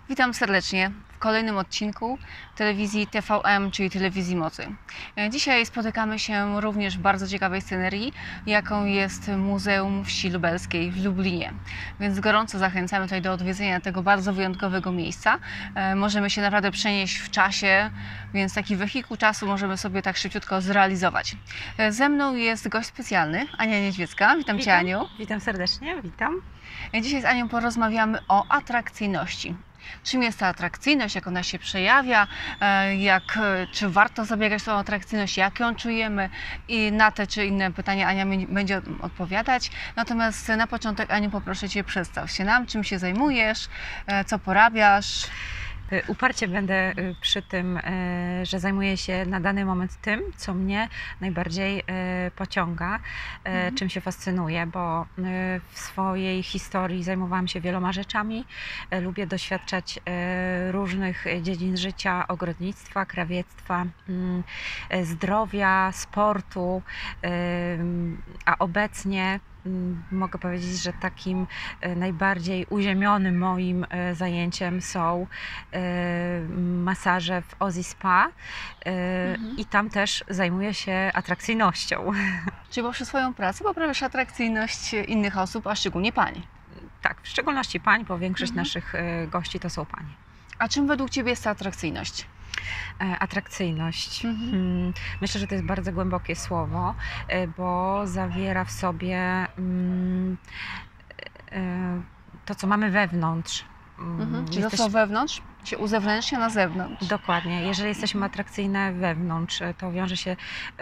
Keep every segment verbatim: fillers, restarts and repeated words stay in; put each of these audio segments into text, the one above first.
Witam serdecznie w kolejnym odcinku telewizji T V M, czyli Telewizji Mocy. Dzisiaj spotykamy się również w bardzo ciekawej scenerii, jaką jest Muzeum Wsi Lubelskiej w Lublinie. Więc gorąco zachęcamy tutaj do odwiedzenia tego bardzo wyjątkowego miejsca. Możemy się naprawdę przenieść w czasie, więc taki wehikuł czasu możemy sobie tak szybciutko zrealizować. Ze mną jest gość specjalny, Ania Niedźwiecka. Witam, Witam. Cię, Aniu. Witam serdecznie, witam. Dzisiaj z Anią porozmawiamy o atrakcyjności. Czym jest ta atrakcyjność, jak ona się przejawia, jak, czy warto zabiegać o tą atrakcyjność, jak ją czujemy, i na te czy inne pytania Ania będzie odpowiadać. Natomiast na początek, Aniu, poproszę Cię, przedstaw się nam, czym się zajmujesz, co porabiasz. Uparcie będę przy tym, że zajmuję się na dany moment tym, co mnie najbardziej pociąga, mhm. czym się fascynuję, bo w swojej historii zajmowałam się wieloma rzeczami. Lubię doświadczać różnych dziedzin życia, ogrodnictwa, krawiectwa, zdrowia, sportu, a obecnie mogę powiedzieć, że takim najbardziej uziemionym moim zajęciem są masaże w Ozzy Spa, mhm. i tam też zajmuję się atrakcyjnością. Czyli poprzez swoją pracę poprawiasz atrakcyjność innych osób, a szczególnie pań. Tak, w szczególności pań, bo większość mhm. naszych gości to są panie. A czym według Ciebie jest ta atrakcyjność? Atrakcyjność. Mhm. Myślę, że to jest bardzo głębokie słowo, bo zawiera w sobie to, co mamy wewnątrz. Mhm. Czyli Jesteś... to, co wewnątrz się uzewnętrznia na zewnątrz. Dokładnie. Jeżeli jesteśmy atrakcyjne wewnątrz, to wiąże się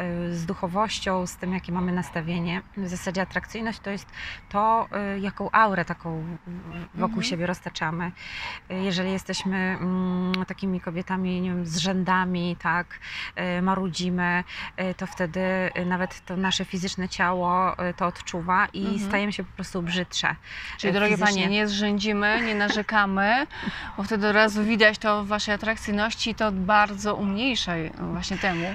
z duchowością, z tym, jakie mamy nastawienie. W zasadzie atrakcyjność to jest to, jaką aurę taką wokół mhm. siebie roztaczamy. Jeżeli jesteśmy mm, takimi kobietami, nie wiem, z rzędami, tak, marudzimy, to wtedy nawet to nasze fizyczne ciało to odczuwa i mhm. stajemy się po prostu brzydsze. Czyli, drogie fizycznie. Panie, nie zrzędzimy, nie narzekamy, bo wtedy od razu widać to w Waszej atrakcyjności, to bardzo umniejsza właśnie temu.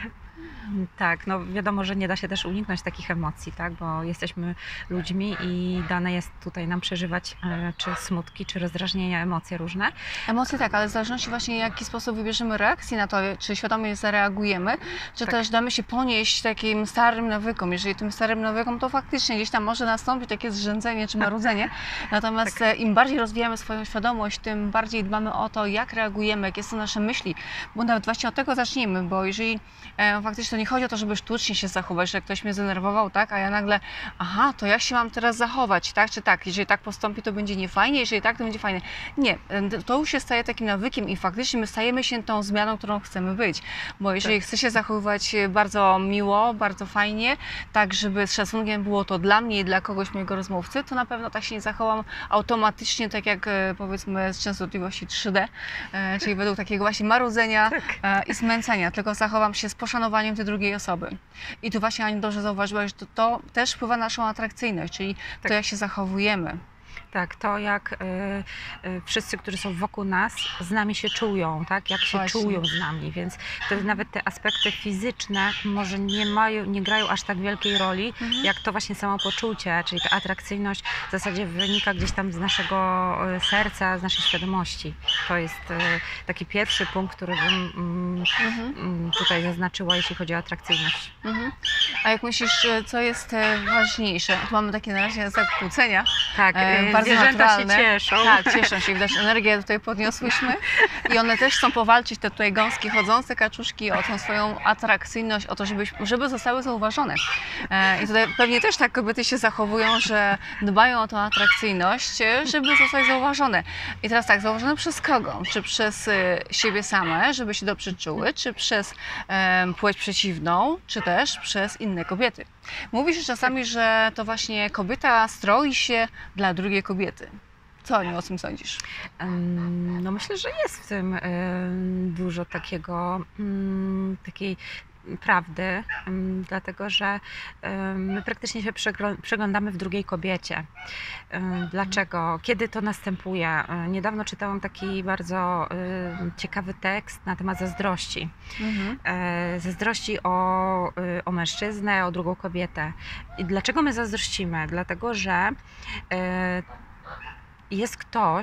Tak, no wiadomo, że nie da się też uniknąć takich emocji, tak, bo jesteśmy ludźmi i dane jest tutaj nam przeżywać e, czy smutki, czy rozdrażnienia, emocje różne. Emocje tak, ale w zależności właśnie, w jaki sposób wybierzemy reakcję na to, czy świadomie zareagujemy, czy tak. też damy się ponieść takim starym nawykom. Jeżeli tym starym nawykom, to faktycznie gdzieś tam może nastąpić takie zrzędzenie czy marudzenie. Natomiast tak. im bardziej rozwijamy swoją świadomość, tym bardziej dbamy o to, jak reagujemy, jakie są nasze myśli, bo nawet właśnie od tego zacznijmy, bo jeżeli e, faktycznie to nie chodzi o to, żeby sztucznie się zachować, że ktoś mnie zdenerwował, tak, a ja nagle, aha, to jak się mam teraz zachować, tak, czy tak, jeżeli tak postąpi, to będzie niefajnie, jeżeli tak, to będzie fajnie. Nie, to już się staje takim nawykiem i faktycznie my stajemy się tą zmianą, którą chcemy być, bo jeżeli tak. chcę się zachowywać bardzo miło, bardzo fajnie, tak, żeby z szacunkiem było to dla mnie i dla kogoś, mojego rozmówcy, to na pewno tak się nie zachowam automatycznie, tak jak powiedzmy z częstotliwości trzy D, czyli według takiego właśnie marudzenia tak. i zmęcenia, tylko zachowam się z poszanowaniem tej drugiej osoby. I tu właśnie, Aniu, dobrze zauważyłaś, że to, to też wpływa na naszą atrakcyjność, czyli tak. to, jak się zachowujemy. Tak, to jak y, y, wszyscy, którzy są wokół nas, z nami się czują, tak, jak się Właśnie. czują z nami, więc wtedy nawet te aspekty fizyczne może nie mają, nie grają aż tak wielkiej roli, mhm. jak to właśnie samopoczucie, czyli ta atrakcyjność w zasadzie wynika gdzieś tam z naszego serca, z naszej świadomości. To jest y, taki pierwszy punkt, który bym y, mhm. y, tutaj zaznaczyła, jeśli chodzi o atrakcyjność. Mhm. A jak myślisz, co jest ważniejsze? Tu mamy takie na razie zakłócenia. Tak, e, bardzo zwierzęta naturalne. się cieszą. Tak, cieszą się, widać, energię tutaj podniosłyśmy i one też chcą powalczyć, te tutaj gąski chodzące, kaczuszki, o tą swoją atrakcyjność, o to, żeby, żeby zostały zauważone. E, I tutaj pewnie też tak kobiety się zachowują, że dbają o tą atrakcyjność, żeby zostać zauważone. I teraz tak, zauważone przez kogo? Czy przez siebie same, żeby się dobrze czuły, czy przez e, płeć przeciwną, czy też przez inne kobiety. Mówisz czasami, że to właśnie kobieta stroi się dla drugiej kobiety. Co, Aniu, o tym sądzisz? No myślę, że jest w tym dużo takiego, takiej prawdy, dlatego że my praktycznie się przeglądamy w drugiej kobiecie. Dlaczego? Kiedy to następuje? Niedawno czytałam taki bardzo ciekawy tekst na temat zazdrości. Mhm. Zazdrości o, o mężczyznę, o drugą kobietę. I dlaczego my zazdrościmy? Dlatego, że jest ktoś,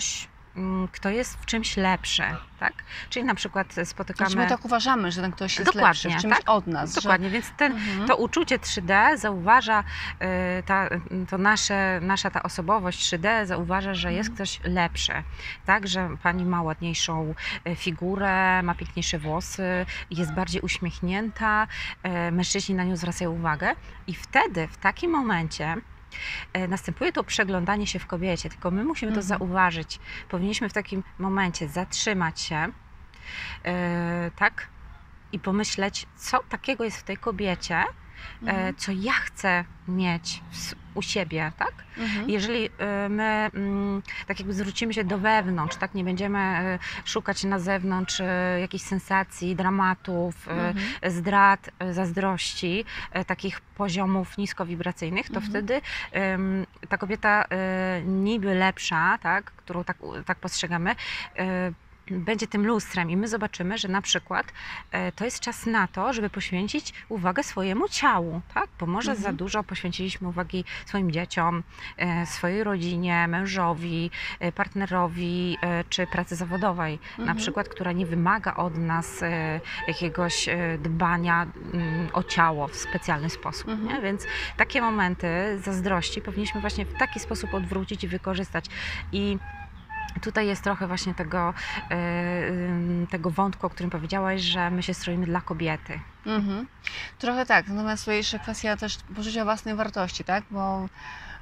mm, kto jest w czymś lepszy, tak? Czyli na przykład spotykamy... Znaczy my tak uważamy, że ten ktoś jest Dokładnie, lepszy w czymś tak? od nas. Dokładnie, że... więc ten, Mhm. to uczucie trzy D zauważa, y, ta, to nasze, nasza ta osobowość trzy D zauważa, że jest Mhm. ktoś lepszy, tak? Że pani ma ładniejszą y, figurę, ma piękniejsze włosy, jest bardziej uśmiechnięta, y, mężczyźni na nią zwracają uwagę i wtedy, w takim momencie y, następuje to przeglądanie się w kobiecie, tylko my musimy to Mhm. zauważyć. Powinniśmy w takim momencie zatrzymać się, y, tak? I pomyśleć, co takiego jest w tej kobiecie, e, Mhm. co ja chcę mieć w, u siebie, tak? Mhm. Jeżeli e, my mm, tak jakby zwrócimy się do wewnątrz, tak? Nie będziemy e, szukać na zewnątrz e, jakichś sensacji, dramatów, e, Mhm. zdrad, e, zazdrości, e, takich poziomów niskowibracyjnych, to Mhm. wtedy em, ta kobieta e, niby lepsza, tak? Którą tak, tak postrzegamy, e, będzie tym lustrem i my zobaczymy, że na przykład e, to jest czas na to, żeby poświęcić uwagę swojemu ciału, tak? Bo może Mhm. za dużo poświęciliśmy uwagi swoim dzieciom, e, swojej rodzinie, mężowi, e, partnerowi e, czy pracy zawodowej, na Mhm. przykład, która nie wymaga od nas e, jakiegoś e, dbania mm, o ciało w specjalny sposób, Mhm. nie? Więc takie momenty zazdrości powinniśmy właśnie w taki sposób odwrócić i wykorzystać. I tutaj jest trochę właśnie tego, e, ym, tego wątku, o którym powiedziałaś, że my się stroimy dla kobiety. Mhm. Trochę tak, natomiast tutaj jeszcze kwestia też poczucia własnej wartości, tak? Bo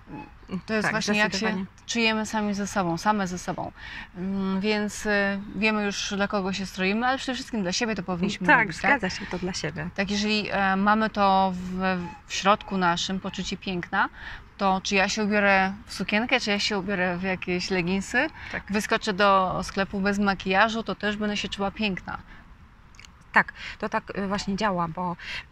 to jest Tak, właśnie jak się zdecydowanie. czujemy sami ze sobą, same ze sobą. Mm, Więc y, wiemy już, dla kogo się stroimy, ale przede wszystkim dla siebie to powinniśmy Tak, robić, tak? zgadza się, to dla siebie. Tak, jeżeli e, mamy to w, w środku naszym, poczucie piękna, to czy ja się ubiorę w sukienkę, czy ja się ubiorę w jakieś leginsy, Tak. wyskoczę do sklepu bez makijażu, to też będę się czuła piękna. Tak, to tak y, właśnie działa, bo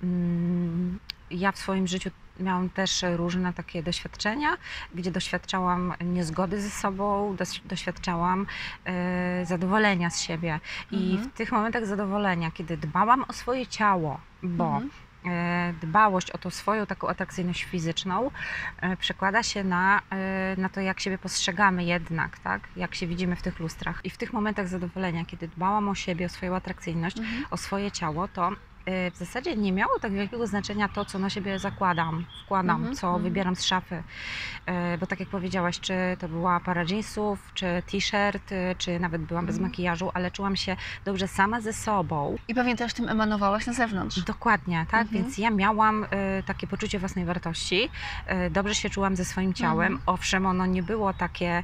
mm, ja w swoim życiu miałam też różne takie doświadczenia, gdzie doświadczałam niezgody ze sobą, dos- doświadczałam e, zadowolenia z siebie. I Mhm. w tych momentach zadowolenia, kiedy dbałam o swoje ciało, bo Mhm. e, dbałość o tą swoją taką atrakcyjność fizyczną e, przekłada się na, e, na to, jak siebie postrzegamy jednak, tak? Jak się widzimy w tych lustrach. I w tych momentach zadowolenia, kiedy dbałam o siebie, o swoją atrakcyjność, Mhm. o swoje ciało, to y, w zasadzie nie miało tak wielkiego znaczenia to, co na siebie zakładam, wkładam, Mhm, co mhm. wybieram z szafy. Y, Bo tak jak powiedziałaś, czy to była para jeansów, czy t-shirt, y, czy nawet byłam bez Mhm. makijażu, ale czułam się dobrze sama ze sobą. I pewnie też tym emanowałaś na zewnątrz. Dokładnie, tak? Mhm. Więc ja miałam y, takie poczucie własnej wartości, y, dobrze się czułam ze swoim ciałem. Mhm. Owszem, ono nie było takie...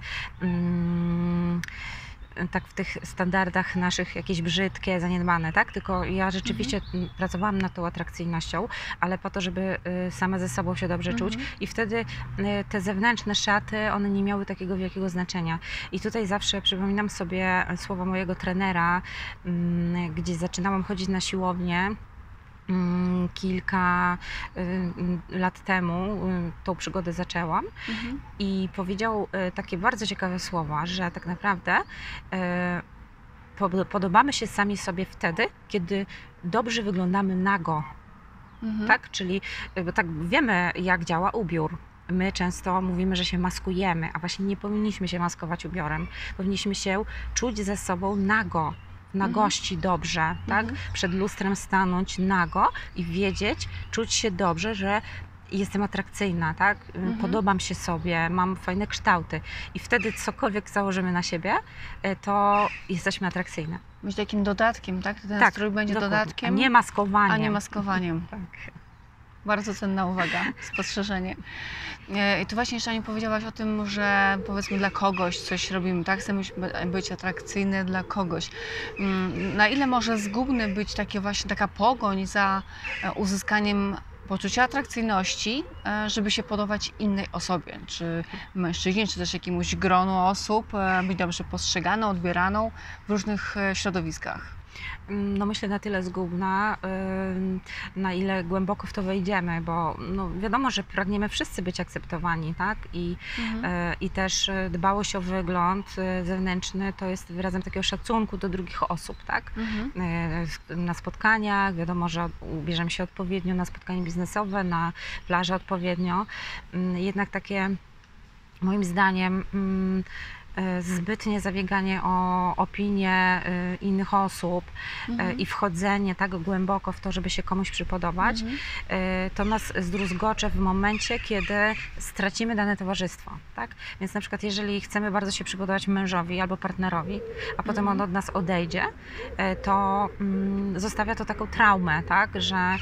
Mm, tak w tych standardach naszych jakieś brzydkie, zaniedbane, tak? Tylko ja rzeczywiście Mhm. m, pracowałam nad tą atrakcyjnością, ale po to, żeby y, sama ze sobą się dobrze czuć Mhm. i wtedy y, te zewnętrzne szaty, one nie miały takiego wielkiego znaczenia. I tutaj zawsze przypominam sobie słowa mojego trenera, mm, gdzie zaczynałam chodzić na siłownię mm, kilka y, lat temu, y, tą przygodę zaczęłam. Mhm. I powiedział e, takie bardzo ciekawe słowa, że tak naprawdę e, pod- podobamy się sami sobie wtedy, kiedy dobrze wyglądamy nago, Mhm. tak? Czyli e, bo tak wiemy, jak działa ubiór. My często mówimy, że się maskujemy, a właśnie nie powinniśmy się maskować ubiorem. Powinniśmy się czuć ze sobą nago, w nagości dobrze, tak? Mhm. Przed lustrem stanąć nago i wiedzieć, czuć się dobrze, że jestem atrakcyjna, tak? Mhm. Podobam się sobie, mam fajne kształty i wtedy cokolwiek założymy na siebie, e, to jesteśmy atrakcyjne. Być takim dodatkiem, tak? Ten Tak, strój będzie dokładnie. dodatkiem, A nie maskowaniem. a nie maskowaniem. Tak. Bardzo cenna uwaga, spostrzeżenie. E, I tu właśnie jeszcze nie powiedziałaś o tym, że powiedzmy dla kogoś coś robimy, tak? Chcemy być atrakcyjny dla kogoś. Mm, Na ile może zgubny być takie właśnie taka pogoń za e, uzyskaniem poczucia atrakcyjności, e, żeby się podobać innej osobie, czy mężczyźnie, czy też jakiemuś gronu osób, e, być dobrze postrzeganą, odbieraną w różnych e, środowiskach. No myślę na tyle zgubna, ym, na ile głęboko w to wejdziemy, bo no wiadomo, że pragniemy wszyscy być akceptowani, tak? I, Mhm. e, i też e, dbałość o wygląd e, zewnętrzny to jest wyrazem takiego szacunku do drugich osób, tak? Mhm. E, w- Na spotkaniach, wiadomo, że ubierzemy się odpowiednio na spotkanie biznesowe, na plaży odpowiednio. Mm, Jednak takie, moim zdaniem, mm, e, zbytnie zabieganie o opinię e, innych osób e, Mhm. i wchodzenie tak głęboko w to, żeby się komuś przypodobać, Mhm. e, to nas zdruzgocze w momencie, kiedy stracimy dane towarzystwo, tak? Więc na przykład jeżeli chcemy bardzo się przypodobać mężowi albo partnerowi, a potem Mhm. on od nas odejdzie, e, to mm, zostawia to taką traumę, tak? Że,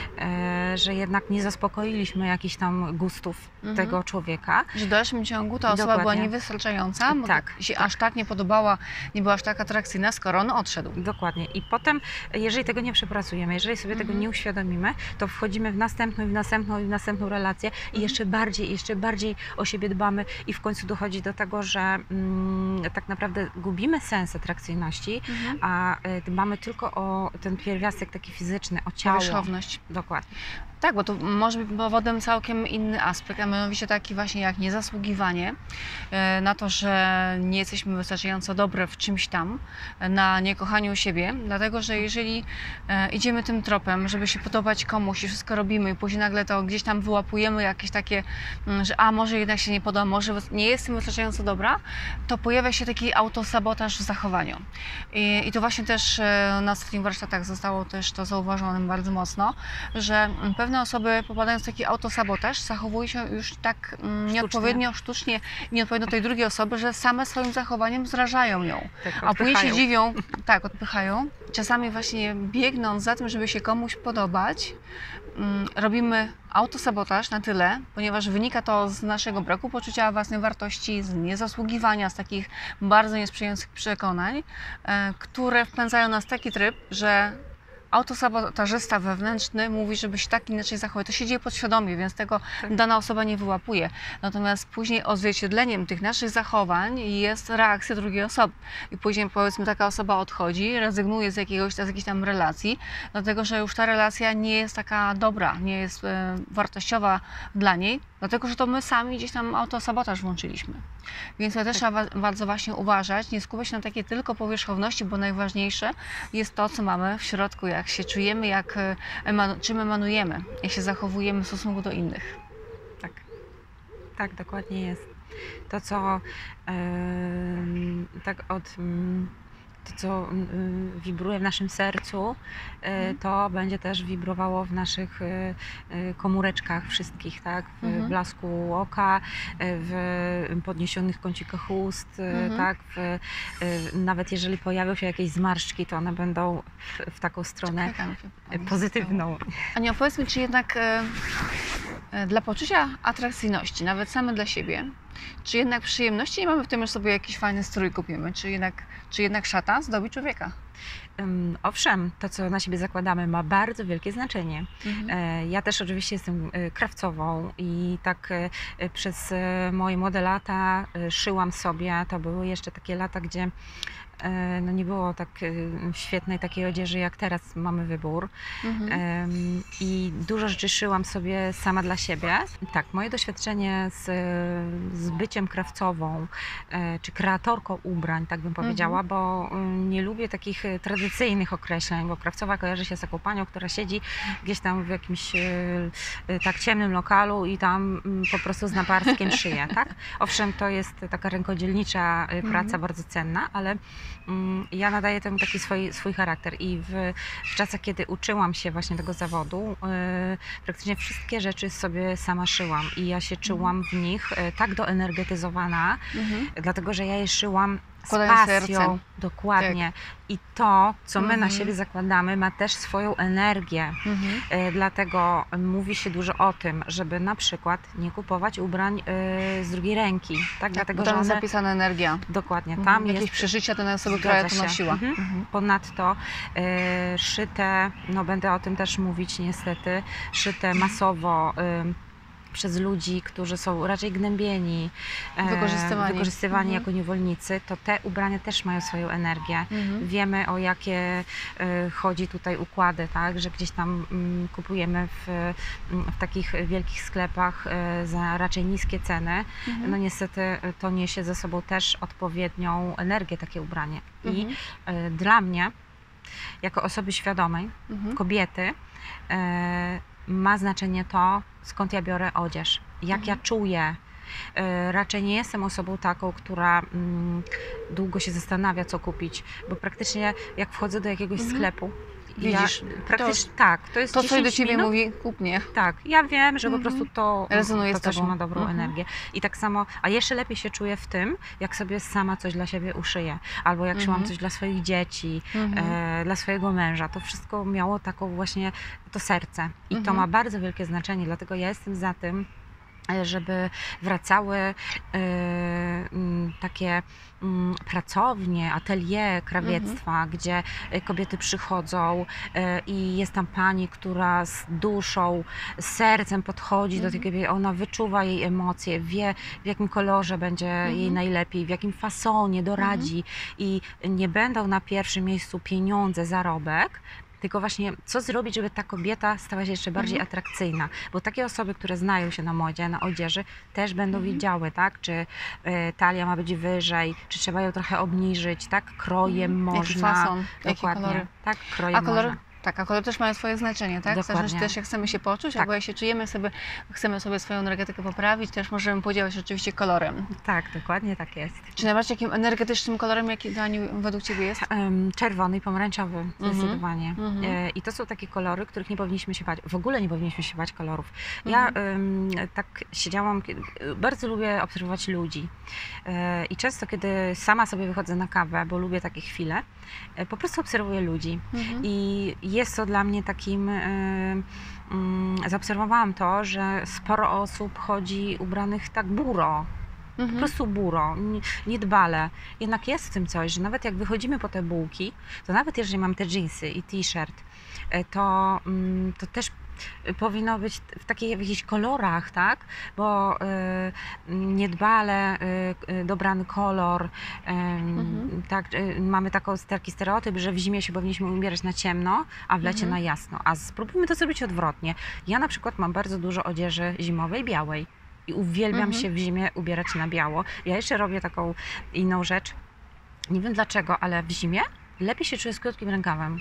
e, że jednak nie zaspokoiliśmy jakichś tam gustów Mhm. tego człowieka. Że w dalszym ciągu ta osoba była Dokładnie. niewystarczająca, bo Tak, się tak. aż tak nie podobała, nie była aż tak atrakcyjna, skoro on odszedł. Dokładnie. I potem, jeżeli tego nie przepracujemy, jeżeli sobie tego Mhm. nie uświadomimy, to wchodzimy w następną i w następną i w następną relację i Mhm. jeszcze bardziej, jeszcze bardziej o siebie dbamy i w końcu dochodzi do tego, że mm, tak naprawdę gubimy sens atrakcyjności, Mhm. a y, dbamy tylko o ten pierwiastek taki fizyczny, o ciało. Powierzchowność. Dokładnie. Tak, bo tu może być powodem całkiem inny aspekt, a mianowicie taki właśnie jak niezasługiwanie e, na to, że nie jesteśmy wystarczająco dobre w czymś tam, e, na niekochaniu siebie, dlatego że jeżeli e, idziemy tym tropem, żeby się podobać komuś i wszystko robimy i później nagle to gdzieś tam wyłapujemy jakieś takie, mm, że a może jednak się nie podoba, może wys- nie jestem wystarczająco dobra, to pojawia się taki autosabotaż w zachowaniu. I, i to właśnie też e, na ostatnich warsztatach zostało też to zauważone bardzo mocno, że mm, pewne osoby popadając w taki autosabotaż zachowują się już tak mm, nieodpowiednio, sztucznie, nieodpowiednio do tej drugiej osoby, że same swoim zachowaniem zrażają ją. Tak, A później się odpychają. dziwią, tak, odpychają. Czasami właśnie biegnąc za tym, żeby się komuś podobać, mm, robimy autosabotaż na tyle, ponieważ wynika to z naszego braku poczucia własnej wartości, z niezasługiwania, z takich bardzo niesprzyjających przekonań, e, które wpędzają nas w taki tryb, że autosabotażysta wewnętrzny mówi, żeby się tak inaczej zachować. To się dzieje podświadomie, więc tego Tak. dana osoba nie wyłapuje. Natomiast później odzwierciedleniem tych naszych zachowań jest reakcja drugiej osoby. I później powiedzmy taka osoba odchodzi, rezygnuje z jakiegoś, z jakiejś tam relacji, dlatego że już ta relacja nie jest taka dobra, nie jest e, wartościowa dla niej, dlatego że to my sami gdzieś tam autosabotaż włączyliśmy. Więc to też trzeba wa- bardzo właśnie uważać, nie skupiać się na takiej tylko powierzchowności, bo najważniejsze jest to, co mamy w środku, jak się czujemy, jak, e, eman- czym emanujemy, jak się zachowujemy w stosunku do innych. Tak, tak, dokładnie jest. To, co em, tak od mm, to, co mm, wibruje w naszym sercu, e, Mhm. to będzie też wibrowało w naszych e, e, komóreczkach wszystkich, tak? W Mhm. blasku oka, e, w podniesionych kącikach ust, e, Mhm. tak? W, e, nawet jeżeli pojawią się jakieś zmarszczki, to one będą w, w taką stronę Czekam, e, żeby- pozytywną. Ania, powiedz mi, czy jednak e, e, dla poczucia atrakcyjności, nawet same dla siebie, czy jednak przyjemności nie mamy w tym, że sobie jakiś fajny strój kupimy, czy jednak, czy jednak szata zdobi człowieka? Ym, Owszem, to co na siebie zakładamy ma bardzo wielkie znaczenie. Mhm. E, Ja też oczywiście jestem e, krawcową i tak e, e, przez e, moje młode lata e, szyłam sobie. To były jeszcze takie lata, gdzie e, no nie było tak e, świetnej takiej odzieży jak teraz mamy wybór. Mhm. Em, I dużo rzeczy szyłam sobie sama dla siebie. Tak, moje doświadczenie z, z byciem krawcową e, czy kreatorką ubrań, tak bym powiedziała, bo mm, nie lubię takich e, tradycyjnych określeń, bo krawcowa kojarzy się z taką panią, która siedzi gdzieś tam w jakimś e, e, tak ciemnym lokalu i tam mm, po prostu z naparstkiem szyje, tak? Owszem, to jest taka rękodzielnicza e, praca, Mhm. bardzo cenna, ale mm, ja nadaję temu taki swój, swój charakter i w, w czasach, kiedy uczyłam się właśnie tego zawodu, e, praktycznie wszystkie rzeczy sobie sama szyłam i ja się czułam w nich e, tak doenergetyzowana, Mhm. dlatego że ja je szyłam z Wkładając pasją, serce. dokładnie. I to, co my na Mhm. siebie zakładamy, ma też swoją energię. Mhm. E, Dlatego mówi się dużo o tym, żeby na przykład nie kupować ubrań e, z drugiej ręki, tak? Dlatego, Bo że tam jest one, zapisana energia. dokładnie, Mhm. tam Jakieś jest przeżycia tej osoby, która Zgadza to się. nosiła. Mhm. Mhm. Ponadto e, szyte, no będę o tym też mówić niestety, szyte masowo e, przez ludzi, którzy są raczej gnębieni, e, Wykorzystywani. wykorzystywani Mhm. jako niewolnicy, to te ubrania też mają swoją energię. Mhm. Wiemy, o jakie e, chodzi tutaj układy, tak? Że gdzieś tam mm, kupujemy w, mm, w takich wielkich sklepach e, za raczej niskie ceny. Mhm. No niestety e, to niesie ze sobą też odpowiednią energię takie ubranie. I Mhm. e, dla mnie, jako osoby świadomej, Mhm. kobiety, e, ma znaczenie to, skąd ja biorę odzież, jak Mhm. ja czuję E, raczej nie jestem osobą taką, która mm, długo się zastanawia, co kupić, bo praktycznie jak wchodzę do jakiegoś Mhm. sklepu, Widzisz, ja praktycznie tak, to jest To, co do dziesięć ciebie minut. mówi, kup nie. Tak, ja wiem, że Mhm. po prostu to, Rezonuje to z coś tobą. ma dobrą Mhm. energię. I tak samo, a jeszcze lepiej się czuję w tym, jak sobie sama coś dla siebie uszyję. Albo jak Mhm. szyłam coś dla swoich dzieci, Mhm. e, dla swojego męża. To wszystko miało taką właśnie to serce. I to Mhm. ma bardzo wielkie znaczenie, dlatego ja jestem za tym, e, żeby wracały e, m, takie m, pracownie, atelier krawiectwa, gdzie e, kobiety przychodzą e, i jest tam pani, która z duszą, z sercem podchodzi do Mhm. tej kobiety, ona wyczuwa jej emocje, wie w jakim kolorze będzie jej Mhm. najlepiej, w jakim fasonie doradzi i nie będą na pierwszym miejscu pieniądze, zarobek, tylko właśnie co zrobić, żeby ta kobieta stała się jeszcze bardziej Mhm. atrakcyjna. Bo takie osoby, które znają się na modzie, na odzieży, też będą Mhm. wiedziały, tak, czy y, talia ma być wyżej, czy trzeba ją trochę obniżyć, tak, krojem Mhm. Jaki można. fason, jakie Dokładnie, kolory. tak, krojem A kolory, można. tak, a kolory też mają swoje znaczenie, tak? Zależy Dokładnie. też jak chcemy się poczuć, Tak. albo jak się czujemy sobie, chcemy sobie swoją energetykę poprawić, też możemy podziałać oczywiście kolorem. Tak, dokładnie tak jest. Czy najbardziej takim energetycznym kolorem, jaki Daniu według ciebie jest? Em, Czerwony i pomarańczowy, zdecydowanie. Mhm. E, I to są takie kolory, których nie powinniśmy się bać. W ogóle nie powinniśmy się bać kolorów. Ja em, tak siedziałam, kiedy, bardzo lubię obserwować ludzi. E, I często, kiedy sama sobie wychodzę na kawę, bo lubię takie chwile, e, po prostu obserwuję ludzi. Mhm. I jest to dla mnie takim, e, mm, zaobserwowałam to, że sporo osób chodzi ubranych tak buro, po Mhm. prostu buro, nie- niedbale. Jednak jest w tym coś, że nawet jak wychodzimy po te bułki, to nawet jeżeli mam te dżinsy i t-shirt, e, to, mm, to też powinno być w takich w jakichś kolorach, tak? Bo y, niedbale y, y, dobrany kolor, y, Mhm. tak, y, mamy taką, taki stereotyp, że w zimie się powinniśmy ubierać na ciemno, a w lecie Mhm. na jasno. A spróbujmy to zrobić odwrotnie. Ja na przykład mam bardzo dużo odzieży zimowej, białej. I uwielbiam Mhm. się w zimie ubierać na biało. Ja jeszcze robię taką inną rzecz. Nie wiem dlaczego, ale w zimie lepiej się czuję z krótkim rękawem.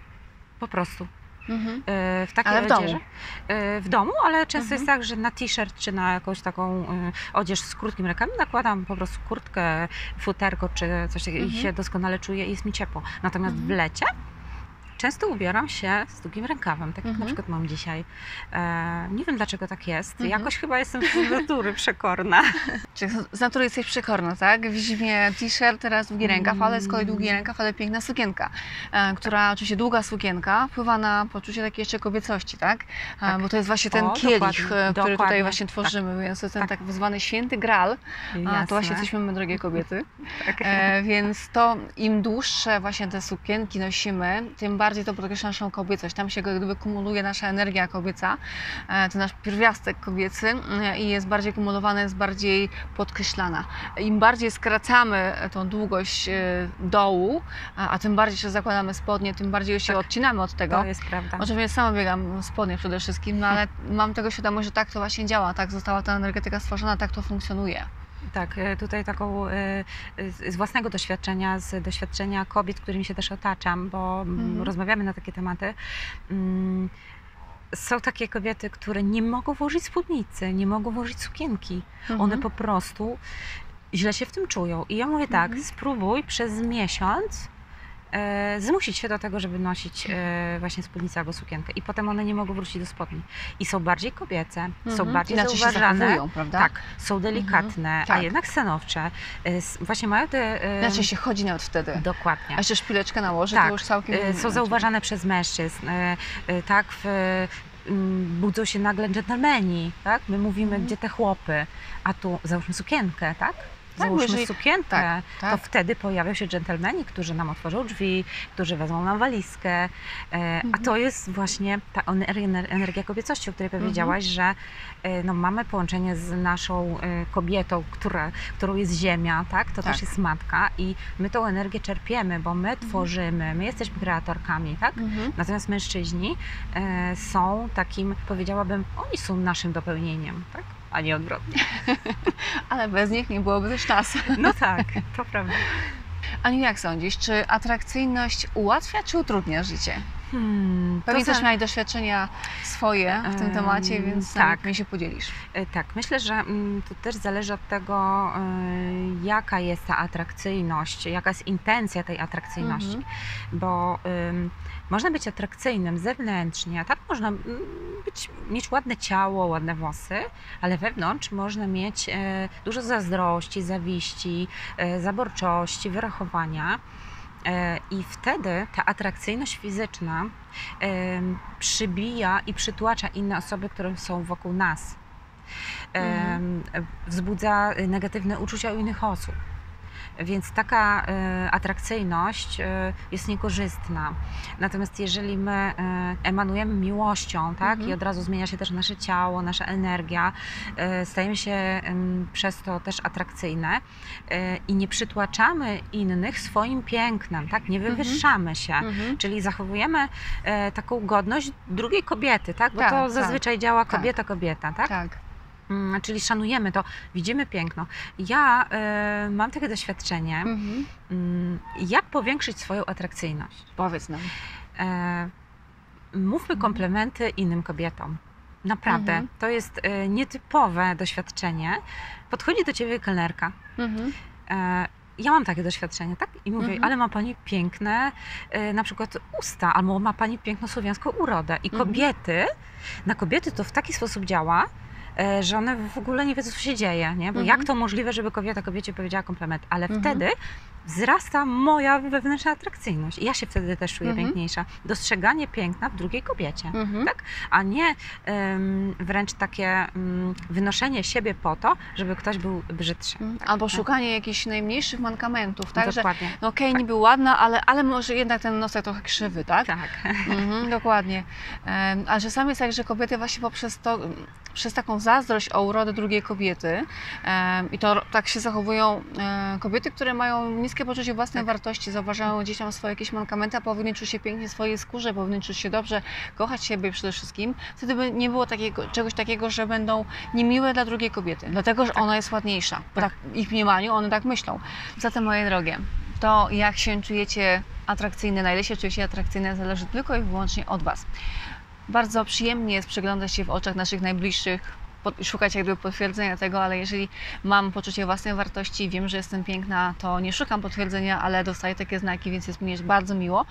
Po prostu. Mhm. E, w takiej Ale w domu? odzieży. E, W domu, ale często Mhm. jest tak, że na t-shirt czy na jakąś taką e, odzież z krótkim rękawem nakładam po prostu kurtkę, futerko czy coś takiego Mhm. i się doskonale czuję i jest mi ciepło. Natomiast Mhm. w lecie często ubieram się z długim rękawem, tak jak na Mhm. przykład mam dzisiaj. E, nie wiem dlaczego tak jest. Mhm. Jakoś chyba jestem z natury przekorna. Czyli z natury jesteś przekorna, tak? W zimie t-shirt, teraz długi rękaw, ale z kolei długi Mm. rękaw, ale piękna sukienka, e, która oczywiście długa sukienka wpływa na poczucie takiej jeszcze kobiecości, tak? E, Tak. Bo to jest właśnie ten O, kielich, dokładnie, e, który tutaj dokładnie, właśnie tworzymy, więc to jest ten tak. tak zwany święty gral. A, Jasne. to właśnie jesteśmy my, drogie kobiety. Tak. E, więc to im dłuższe właśnie te sukienki nosimy, tym bardziej to podkreśla naszą kobiecość. Tam się jak gdyby kumuluje nasza energia kobieca, e, ten nasz pierwiastek kobiecy e, i jest bardziej kumulowana, jest bardziej podkreślana. Im bardziej skracamy tą długość e, dołu, a, a tym bardziej się zakładamy spodnie, tym bardziej się Tak. To odcinamy od tego. jest prawda. Oczywiście sama biegam w spodnie przede wszystkim, no ale mam tego świadomość, że tak to właśnie działa, tak została ta energetyka stworzona, tak to funkcjonuje. Tak, e, tutaj taką e, z z własnego doświadczenia, z doświadczenia kobiet, którymi się też otaczam, bo mm, Mhm. rozmawiamy na takie tematy. Mm, Są takie kobiety, które nie mogą włożyć spódnicy, nie mogą włożyć sukienki. One Mhm. po prostu źle się w tym czują. I ja mówię tak, Mhm. spróbuj przez miesiąc e, zmusić się do tego, żeby nosić e, właśnie spódnicę albo sukienkę. I potem one nie mogą wrócić do spodni. I są bardziej kobiece, są Mhm. bardziej Inaczej się zauważane. zachowują, prawda? Tak, są delikatne, a Tak. jednak stanowcze. E, s- Właśnie mają te... e, Inaczej się chodzi nawet wtedy. Dokładnie. A jeszcze szpileczkę nałoży, Tak, to już całkiem E, inny Są inaczej. zauważane przez mężczyzn. E, e, Tak, w, mm, budzą się nagle dżentelmeni, tak? My mówimy, Mhm. gdzie te chłopy, a tu załóżmy sukienkę, tak? Tak, bo Załóżmy jeżeli- sukienkę, tak, to tak. wtedy pojawią się dżentelmeni, którzy nam otworzą drzwi, którzy wezmą nam walizkę. E, A Mhm. to jest właśnie ta ener- energia kobiecości, o której Mhm. powiedziałaś, że e, no, mamy połączenie z naszą e, kobietą, która, którą jest ziemia, tak? To Tak. też jest matka i my tą energię czerpiemy, bo my tworzymy, my jesteśmy kreatorkami, tak? Mhm. Natomiast mężczyźni e, są takim, powiedziałabym, oni są naszym dopełnieniem, tak? A nie odwrotnie. Ale bez nich nie byłoby też nas. No tak, to prawda. Aniu, jak sądzisz, czy atrakcyjność ułatwia czy utrudnia życie? Hmm, Pewnie to za- też miałeś doświadczenia swoje w tym Em, temacie, więc tak. tak, mi się podzielisz. E, Tak, myślę, że mm, to też zależy od tego, y, jaka jest ta atrakcyjność, jaka jest intencja tej atrakcyjności, Mhm. bo ym, można być atrakcyjnym zewnętrznie, tak można mm, być, mieć ładne ciało, ładne włosy, ale wewnątrz można mieć e, dużo zazdrości, zawiści, e, zaborczości, wyrachowania. E, I wtedy ta atrakcyjność fizyczna em, przybija i przytłacza inne osoby, które są wokół nas. Em, Wzbudza negatywne uczucia u innych osób. Więc taka e, atrakcyjność e, jest niekorzystna. Natomiast jeżeli my e, emanujemy miłością, tak, Mhm. i od razu zmienia się też nasze ciało, nasza energia, e, stajemy się em, przez to też atrakcyjne e, i nie przytłaczamy innych swoim pięknem, tak, nie wywyższamy się. Mhm. Czyli zachowujemy e, taką godność drugiej kobiety, tak? Bo Tak, to tak. zazwyczaj działa Tak. kobieta, kobieta, tak? Tak. Mm, czyli szanujemy to, widzimy piękno. Ja e, mam takie doświadczenie, Mhm. mm, jak powiększyć swoją atrakcyjność. Powiedz nam. E, mówmy komplementy innym kobietom. Naprawdę, Mhm. to jest e, nietypowe doświadczenie. Podchodzi do ciebie kelnerka. Mhm. E, ja mam takie doświadczenie, tak? I mówię, Mhm. ale ma pani piękne e, na przykład usta, albo ma pani piękną słowiańską urodę. I Mhm. kobiety, na kobiety to w taki sposób działa, e, że one w ogóle nie wiedzą, co się dzieje, nie? Bo Mhm. jak to możliwe, żeby kobieta kobiecie powiedziała komplement? Ale Mhm. wtedy wzrasta moja wewnętrzna atrakcyjność. I ja się wtedy też czuję Mhm. piękniejsza. Dostrzeganie piękna w drugiej kobiecie. Mhm. Tak? A nie em, wręcz takie em, wynoszenie siebie po to, żeby ktoś był brzydszy. Mhm. Tak? Albo No. szukanie jakichś najmniejszych mankamentów, tak? Że Dokładnie. no okej, Tak. niby ładna, ale, ale może jednak ten nosek trochę krzywy, tak? Tak. Mhm, dokładnie. Em, A czasami jest tak, że kobiety właśnie poprzez to, przez taką zazdrość o urodę drugiej kobiety em, i to tak się zachowują e, kobiety, które mają niskie poczucie własnej Tak. wartości, zauważają gdzieś tam swoje jakieś mankamenty, a powinny czuć się pięknie w swojej skórze, powinny czuć się dobrze, kochać siebie przede wszystkim. Wtedy by nie było takiego, czegoś takiego, że będą niemiłe dla drugiej kobiety, dlatego, że ona jest ładniejsza. Bo tak, w ich mniemaniu one tak myślą. Zatem, moje drogie, to jak się czujecie atrakcyjne, na ile się czujecie atrakcyjne, zależy tylko i wyłącznie od Was. Bardzo przyjemnie jest przyglądać się w oczach naszych najbliższych, po- szukać jakby potwierdzenia tego, ale jeżeli mam poczucie własnej wartości, wiem, że jestem piękna, to nie szukam potwierdzenia, ale dostaję takie znaki, więc jest mi bardzo miło.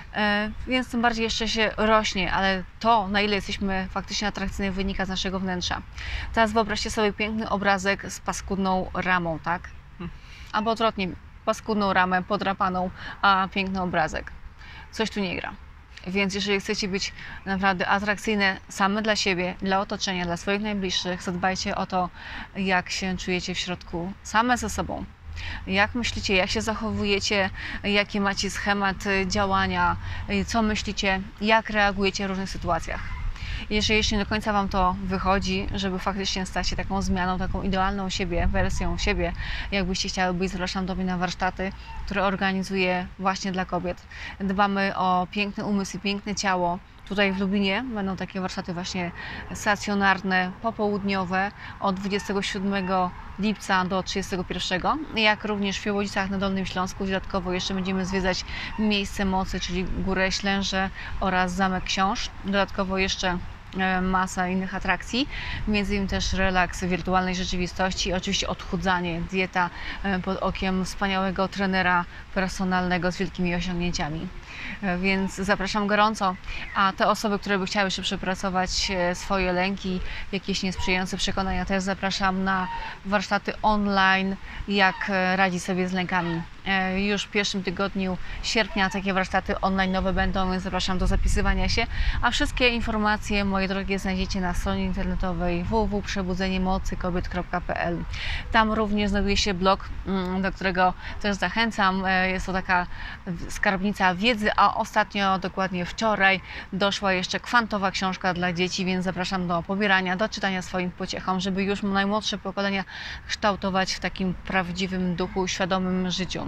E, więc tym bardziej jeszcze się rośnie, ale to, na ile jesteśmy faktycznie atrakcyjni, wynika z naszego wnętrza. Teraz wyobraźcie sobie piękny obrazek z paskudną ramą, tak? Albo odwrotnie, paskudną ramę, podrapaną, a piękny obrazek. Coś tu nie gra. Więc jeżeli chcecie być naprawdę atrakcyjne same dla siebie, dla otoczenia, dla swoich najbliższych, zadbajcie o to, jak się czujecie w środku, same ze sobą. Jak myślicie, jak się zachowujecie, jaki macie schemat działania, co myślicie, jak reagujecie w różnych sytuacjach. Jeżeli jeszcze nie do końca Wam to wychodzi, żeby faktycznie stać się taką zmianą, taką idealną siebie, wersją siebie, jakbyście chciały być, zapraszam do mnie na warsztaty, które organizuję właśnie dla kobiet. Dbamy o piękny umysł i piękne ciało. Tutaj w Lublinie będą takie warsztaty właśnie stacjonarne, popołudniowe od dwudziestego siódmego lipca do trzydziestego pierwszego, jak również w Świebodzicach na Dolnym Śląsku. Dodatkowo jeszcze będziemy zwiedzać miejsce mocy, czyli Górę Ślęże oraz Zamek Książ. Dodatkowo jeszcze e, masa innych atrakcji, między innymi też relaks wirtualnej rzeczywistości, oczywiście odchudzanie, dieta e, pod okiem wspaniałego trenera personalnego z wielkimi osiągnięciami. E, Więc zapraszam gorąco, a te osoby, które by chciały jeszcze przepracować e, swoje lęki, jakieś niesprzyjające przekonania, też zapraszam na warsztaty online, jak e, radzić sobie z lękami. E, Już w pierwszym tygodniu sierpnia takie warsztaty online nowe będą, więc zapraszam do zapisywania się, a wszystkie informacje, moje drogie, znajdziecie na stronie internetowej w w w kropka przebudzenie mocy kobiet kropka p l. Tam również znajduje się blog, mm, do którego też zachęcam. E, Jest to taka skarbnica wiedzy, a ostatnio, dokładnie wczoraj, doszła jeszcze kwantowa książka dla dzieci, więc zapraszam do pobierania, do czytania swoim pociechom, żeby już najmłodsze pokolenia kształtować w takim prawdziwym duchu, świadomym życiu.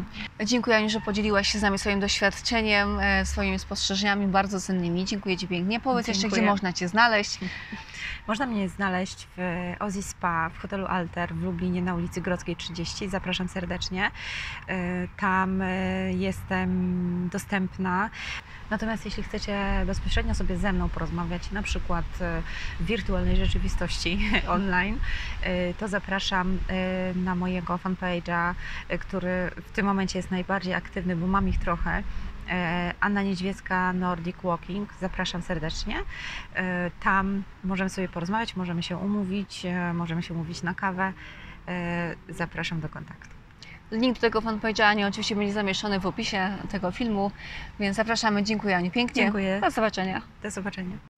Dziękuję, Aniu, że podzieliłaś się z nami swoim doświadczeniem, e, swoimi spostrzeżeniami bardzo cennymi. Dziękuję Ci pięknie. Powiedz jeszcze, Dziękuję. gdzie można Cię znaleźć. Można mnie znaleźć w Ozzy Spa w hotelu Alter w Lublinie na ulicy Grodzkiej trzydzieści. Zapraszam serdecznie. Y, Tam y, jestem dostępna. Natomiast jeśli chcecie bezpośrednio sobie ze mną porozmawiać, na przykład y, w wirtualnej rzeczywistości online, y, to zapraszam y, na mojego fanpage'a, y, który w tym momencie jest najbardziej aktywny, bo mam ich trochę. E, Anna Niedźwiecka, Nordic Walking. Zapraszam serdecznie. E, Tam możemy sobie porozmawiać, możemy się umówić, e, możemy się umówić na kawę. E, Zapraszam do kontaktu. Link do tego fanpage'a Ani oczywiście będzie zamieszczony w opisie tego filmu, więc zapraszamy. Dziękuję, Aniu, pięknie. Dziękuję. Do zobaczenia. Do zobaczenia.